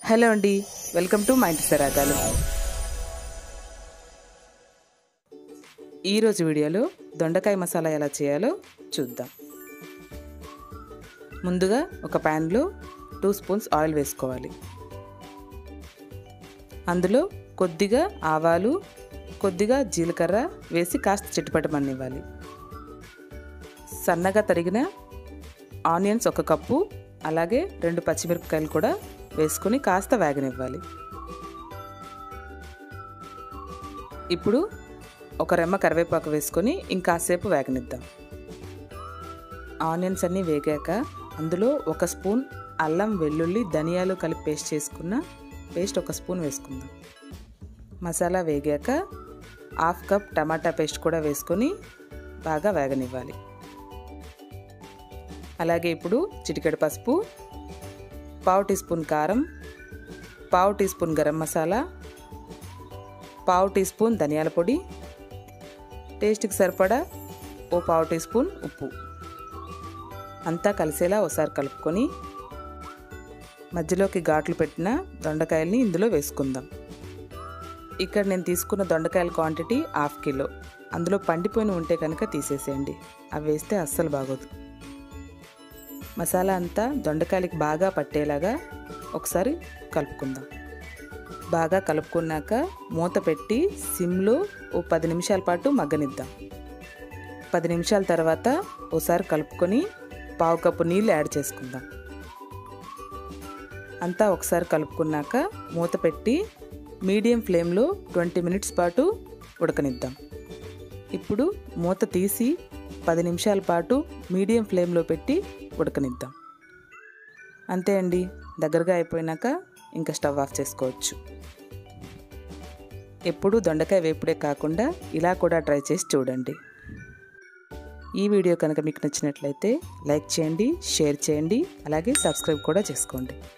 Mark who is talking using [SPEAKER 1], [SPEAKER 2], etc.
[SPEAKER 1] Hello అండి, welcome to మా ఇంటి సరాగాలు. ఈరోజు వీడియోలో దొండకాయ మసాలా ఎలా చేయాలో చూద్దాం. ముందుగా ఒక ప్యాన్లో 2 స్పూన్స్ ఆయిల్ వేసుకోవాలి. అందులో కొద్దిగా ఆవాలు, కొద్దిగా జీలకర్ర వేసి కాస్త చిటపటమనివ్వాలి. సన్నగా తరిగిన ఆనియన్స్ 1 కప్పు, అలాగే 2 పచ్చిమిరపకాయలు కూడా వేసుకొని కాస్త వేగనివ్వాలి. ఇప్పుడు ఒక రెమ్మ కరివేపాకు వేసుకొని ఇంకాసేపు వేగనిద్దాం. ఆనియన్స్ అన్నీ వేగాక అందులో 1 స్పూన్ అల్లం వెల్లుల్లి ధనియాలు కలిపి పేస్ట్ చేసుకున్న పేస్ట్ 1 స్పూన్ వేసుకుందాం. మసాలా వేగాక 1/2 కప్ టమాటా పేస్ట్ కూడా వేసుకొని బాగా వేగనివ్వాలి. అలాగే ఇప్పుడు చిటికెడు పసుపు, 1/2 టీ స్పూన్ కారం, 1/2 teaspoon garam masala, 1/2 teaspoon ధనియాల పొడి, టేస్ట్కి సరిపడా 1/2 టీ స్పూన్ ఉప్పు అంతా కలిసేలా ఒకసారి కలుపుకొని మధ్యలోకి ఘాట్లు పెట్టిన దొండకాయల్ని ఇందులో వేసుకుందాం. ఇక్కడ నేను తీసుకున్న దొండకాయల క్వాంటిటీ 1/2 కిలో. అందులో పండిపోయిన ఉంటే కనుక తీసేసేయండి, అవి వేస్తే అస్సలు బాగోదు. మసాలా అంతా దొండకాయలకి బాగా పట్టేలాగా ఒకసారి కలుపుకుందాం. బాగా కలుపుకున్నాక మూత పెట్టి సిమ్లో 10 నిమిషాల పాటు మగ్గనిద్దాం. 10 నిమిషాల తర్వాత ఒకసారి కలుపుకొని 1/2 కప్పు నీళ్ళు యాడ్ చేసుకుందాం. అంతా ఒకసారి కలుపుకున్నాక మూత పెట్టి మీడియం ఫ్లేమ్లో 20 మినిట్స్ పాటు ఉడకనిద్దాం. ఇప్పుడు మూత తీసి 10 నిమిషాల పాటు మీడియం ఫ్లేమ్లో పెట్టి ఉడకనిద్దాం. అంతే అండి, దగ్గరగా అయిపోయినాక ఇంకా స్టవ్ ఆఫ్ చేసుకోవచ్చు. ఎప్పుడూ దొండకాయ వేపుడే కాకుండా ఇలా కూడా ట్రై చేసి చూడండి. ఈ వీడియో కనుక మీకు నచ్చినట్లయితే లైక్ చేయండి, షేర్ చేయండి, అలాగే సబ్స్క్రైబ్ కూడా చేసుకోండి.